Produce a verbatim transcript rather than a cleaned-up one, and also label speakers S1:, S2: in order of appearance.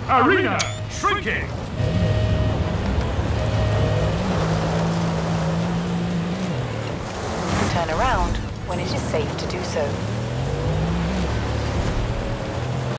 S1: Arena shrinking.
S2: Turn around when it is safe to do so.